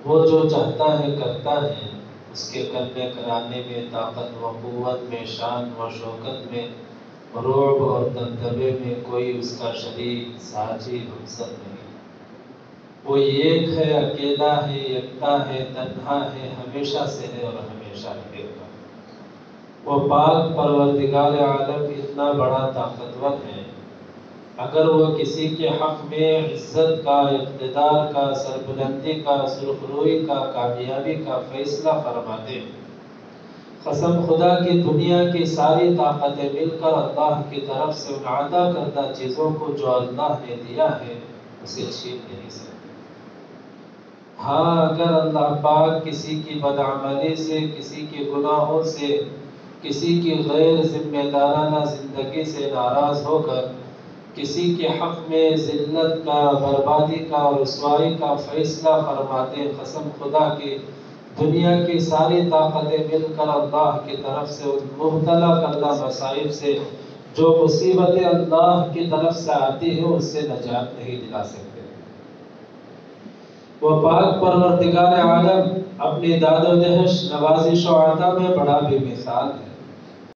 وہ جو چاہتا ہے کرتا ہے، اس کے کرنے کرانے میں، طاقت و قوت میں، شان و شوکت میں، رعب اور دبدبے میں کوئی اس کا شریک، ساجی، ہمسر نہیں۔ وہ ایک ہے، اکیلا ہے، یکتا ہے، تنہا ہے، ہمیشہ سے ہے اور ہمیشہ رہے گا۔ وہ پاک پروردگار عالم اتنا بڑا طاقتور ہے، اگر وہ کسی کے حق میں عزت کا، اقتدار کا، سربلندی کا، سرخروئی کا، کامیابی کا فیصلہ فرما دے، قسم خدا کی دنیا کی ساری طاقتیں مل کر اللہ کی طرف سے ان عطا کردہ چیزوں کو جو اللہ نے دیا ہے اسے چھین نہیں سکتے۔ ہاں، اگر اللہ پاک کسی کی بدعملی سے، کسی کے گناہوں سے، کسی کی غیر ذمہ دارانہ زندگی سے ناراض ہو کر کسی کے حق میں ذلت کا، بربادی کا اور رسوائی کا فیصلہ فرماتے، قسم خدا کی دنیا کی ساری طاقتیں مل کر اللہ کی طرف سے ان مبتلا کردہ مصائب سے، جو مصیبتیں اللہ کی طرف سے آتی ہیں، اس سے نجات نہیں دلا سکتے۔ وہ پاک پروردگار عالم اپنی داد و دہش، نوازش و عطا میں بڑا بے مثال ہے۔